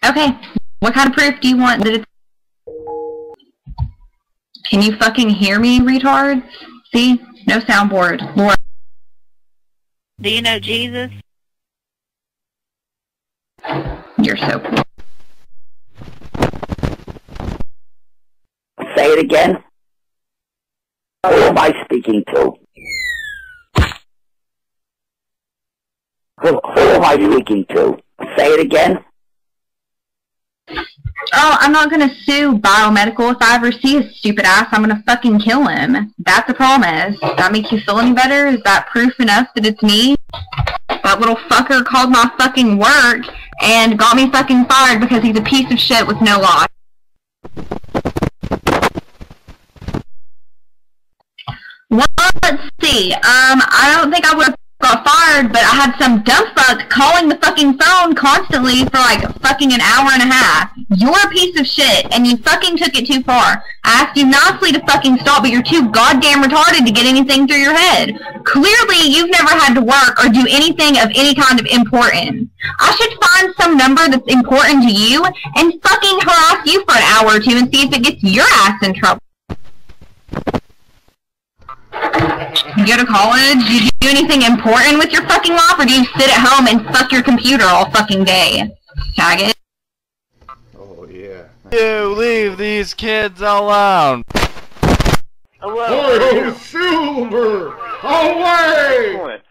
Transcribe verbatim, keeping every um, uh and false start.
Okay, what kind of proof do you want that it's... Can you fucking hear me, retards? See? No soundboard. Laura. Do you know Jesus? You're so cool. Say it again. Who am I speaking to? Who, who am I speaking to? Say it again. Oh, I'm not gonna sue Biomedical. If I ever see his stupid ass, I'm gonna fucking kill him. That's a promise. Does that make you feel any better? Is that proof enough that it's me? That little fucker called my fucking work and got me fucking fired because he's a piece of shit with no law. Well, let's see. Um, I don't think I would have got fired, but I had some dumb fuck calling the fucking phone constantly for like fucking an hour and a half. You're a piece of shit, and you fucking took it too far. I asked you nicely to fucking stop, but you're too goddamn retarded to get anything through your head. Clearly, you've never had to work or do anything of any kind of importance. I should find some number that's important to you and fucking harass you for an hour or two and see if it gets your ass in trouble. You go to college? Do you do anything important with your fucking life, or do you sit at home and fuck your computer all fucking day? Faggot. Oh, yeah. You leave these kids alone! Hello! Oh, Silver! Away!